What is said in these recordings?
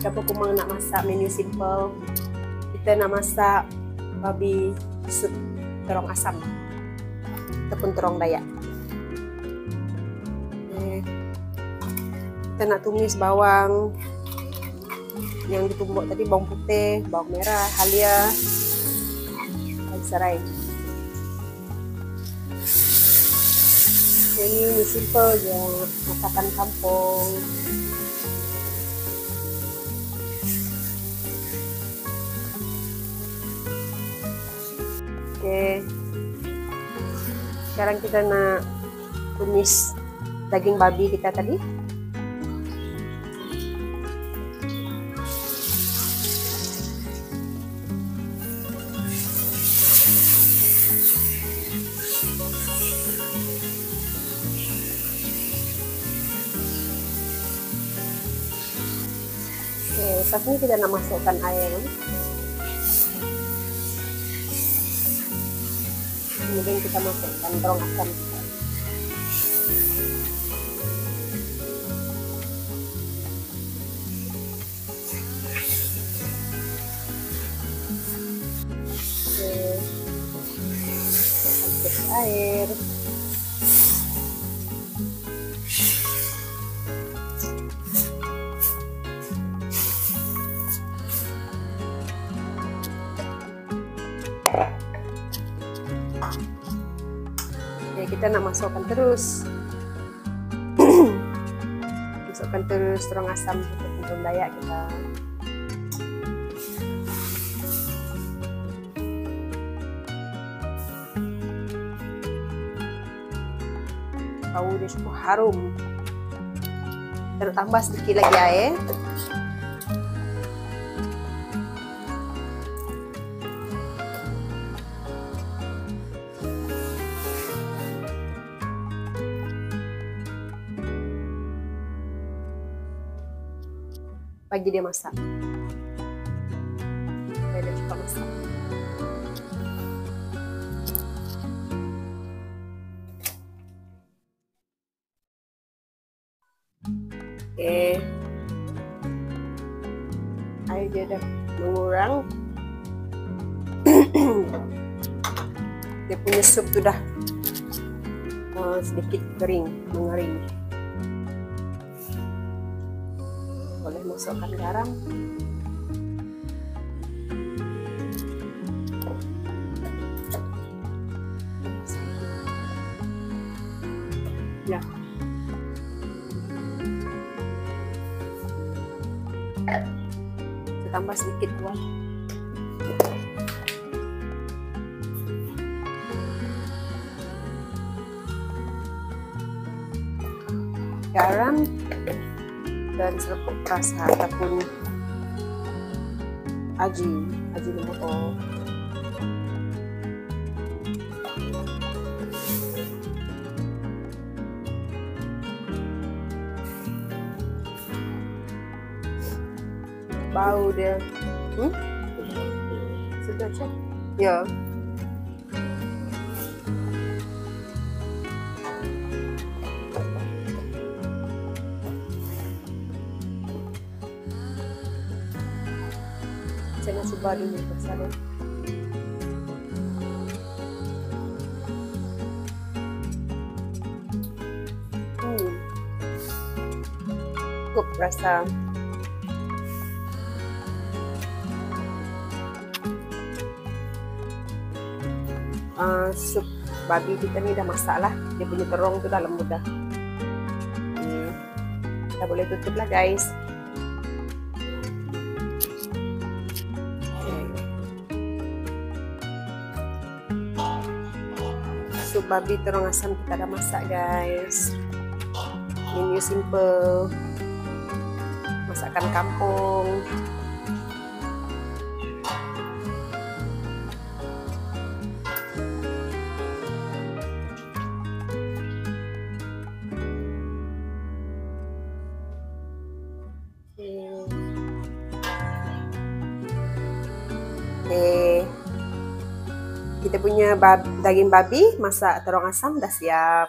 Siapa kumang nak masak menu simple, kita nak masak babi sup terong asam ataupun terong Dayak. Kita nak tumis bawang yang ditumbuk tadi, bawang putih, bawang merah, halia, dan serai. Ini simple je, masakan kampung. Oke, sekarang kita nak tumis daging babi kita tadi. Oke, saat ini kita nak masukkan air. Kemudian kita masukkan terong asam kita. Oke, air. Oke, kita nak masukkan terus. Masukkan terus terong asam untuk Dayak kita. Bau dia cukup harum. Kita nak tambah sedikit lagi air. Bagi dia masak. Dia suka masak. Oke. Air dia dah mengurang. Dia punya sup tu dah sedikit mengering. Boleh masukkan garam. Ya. Kita tambah sedikit kuah. Garam dan seruput rasa ataupun Ajinomoto. Bau dia sedap je. Ya. Saya nak cuba dulu bersama. Cukup rasa. Sup babi kita ni dah masak lah. Dia punya terong tu dah lembut dah. Kita boleh tutup lah guys. Sup babi terong asam kita dah masak guys. Menu simple, masakan kampung. Oke, kita punya daging babi masak terong asam dah siap.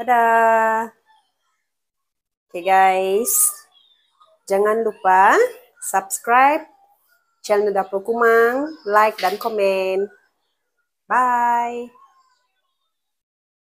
Dadah. Oke guys, jangan lupa subscribe channel Dapur Kumang, like dan komen. Bye.